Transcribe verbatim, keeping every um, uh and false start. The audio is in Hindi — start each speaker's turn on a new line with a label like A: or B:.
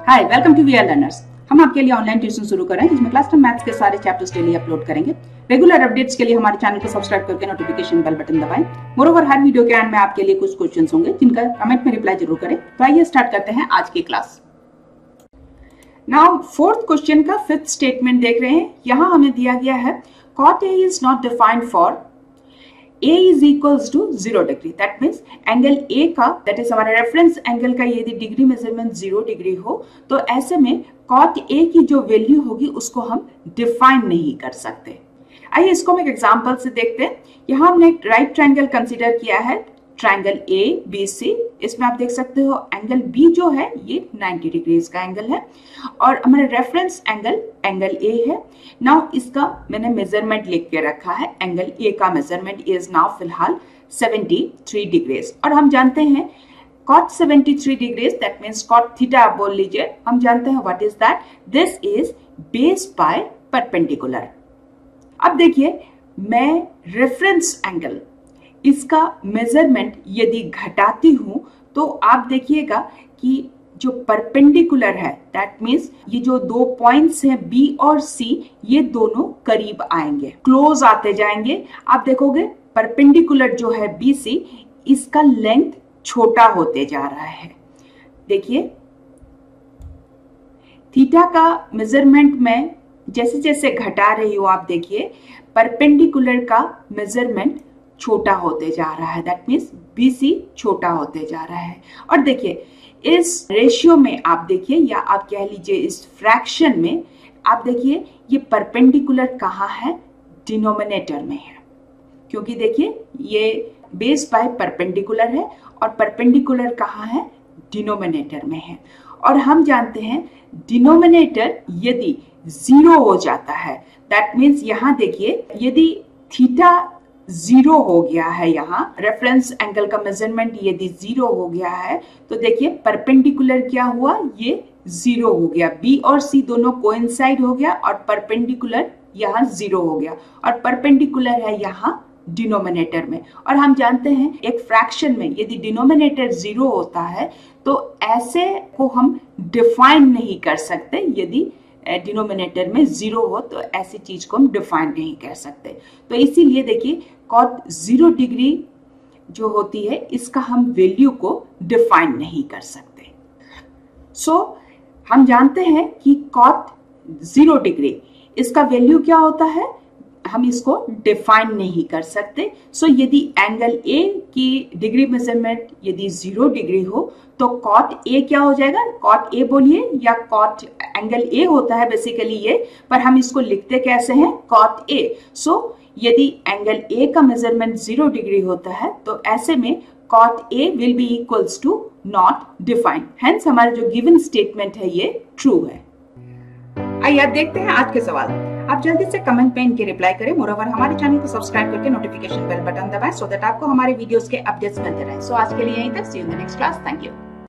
A: Hi, welcome to we are learners. हम आपके लिए ऑनलाइन ट्यूशन शुरू कर रहे हैं जिसमें क्लास टेन मैथ्स के सारे चैप्टर्स डेली अपलोड करेंगे। रेगुलर अपडेट्स के लिए हमारे चैनल को सब्सक्राइब करके नोटिफिकेशन बेल बटन दबाएं। मोरोवर हर वीडियो के एंड में आपके लिए कुछ क्वेश्चंस होंगे जिनका कमेंट में रिप्लाई जरूर करें। तो आइए स्टार्ट करते हैं आज की क्लास। नाउ फोर्थ क्वेश्चन का फिफ्थ स्टेटमेंट देख रहे हैं। यहाँ हमें दिया गया है cot A is not defined for A is equals to zero degree. That means angle A का that is हमारा रेफरेंस एंगल का यदि डिग्री मेजरमेंट जीरो डिग्री हो तो ऐसे में cot A की जो वैल्यू होगी उसको हम डिफाइन नहीं कर सकते। आइए इसको हम एक एग्जांपल से देखते हैं। यहाँ हमने एक राइट ट्रायंगल कंसीडर किया है, ट्रायंगल ए बी सी। इसमें आप देख सकते हो एंगल बी जो है ये नाइंटी डिग्रीज का एंगल है और हमारा रेफरेंस एंगल एंगल ए है। नाउ इसका मैंने मेजरमेंट लिख के रखा है। एंगल ए का मेजरमेंट इज नाउ फिलहाल सेवेंटी थ्री डिग्रीज और हम जानते हैं cot seventy three degrees that means cot theta आप बोल लीजिए। हम जानते हैं what is that, this is base by perpendicular. अब देखिए मैं रेफरेंस एंगल इसका मेजरमेंट यदि घटाती हूं तो आप देखिएगा कि जो परपेंडिकुलर है दैट मींस ये जो दो पॉइंट्स हैं बी और सी ये दोनों करीब आएंगे, क्लोज आते जाएंगे। आप देखोगे परपेंडिकुलर जो है बी सी इसका लेंथ छोटा होते जा रहा है। देखिए थीटा का मेजरमेंट में जैसे जैसे घटा रही हूं आप देखिए परपेंडिकुलर का मेजरमेंट छोटा होते जा रहा है, दैट मीन्स बीसी छोटा होते जा रहा है। और देखिए इस रेशियो में आप देखिए या आप कह लीजिए इस फ्रैक्शन में आप देखिए ये परपेंडिकुलर कहाँ है, डिनोमिनेटर में है, क्योंकि देखिए ये बेस बाय परपेंडिकुलर है और परपेंडिकुलर कहाँ है, डिनोमिनेटर में है। और हम जानते हैं डिनोमिनेटर यदि जीरो हो जाता है दैट मीन्स यहाँ देखिए यदि थीटा जीरो हो गया है, यहाँ रेफरेंस एंगल का मेजरमेंट यदि जीरो हो गया है तो देखिए परपेंडिकुलर क्या हुआ, ये जीरो हो गया। बी और सी दोनों कोइंसाइड हो गया और परपेंडिकुलर यहाँ जीरो हो गया और परपेंडिकुलर है यहाँ डिनोमिनेटर में। और हम जानते हैं एक फ्रैक्शन में यदि डिनोमिनेटर जीरो होता है तो ऐसे को हम डिफाइन नहीं कर सकते। यदि डिनोमिनेटर में जीरो हो तो ऐसी चीज को हम डिफाइन नहीं कर सकते। तो इसीलिए देखिए cot जीरो डिग्री जो होती है इसका हम वैल्यू को डिफाइन नहीं कर सकते। सो so, हम जानते हैं कि cot जीरो डिग्री इसका वैल्यू क्या होता है, हम इसको डिफाइन नहीं कर सकते। सो so, यदि एंगल ए की डिग्री मेजरमेंट यदि जीरो डिग्री हो तो cot ए क्या हो जाएगा, cot ए बोलिए या cot एंगल ए होता है बेसिकली ये, पर हम इसको लिखते कैसे हैं, cot ए। सो so, यदि एंगल ए का मेजरमेंट जीरो डिग्री होता है तो ऐसे में cot A will be equals to not defined. Hence हमारा जो गिवन स्टेटमेंट है ये ट्रू है। आइए आप देखते हैं आज के सवाल। आप जल्दी से कमेंट में इनके रिप्लाई करें। मोरोवर हमारे चैनल को सब्सक्राइब करके नोटिफिकेशन बेल बटन दबाएं सो दैट आपको हमारे वीडियोस के अपडेट्स मिलते रहें। सो आज के लिए यहीं तक, see you in the next class. Thank you.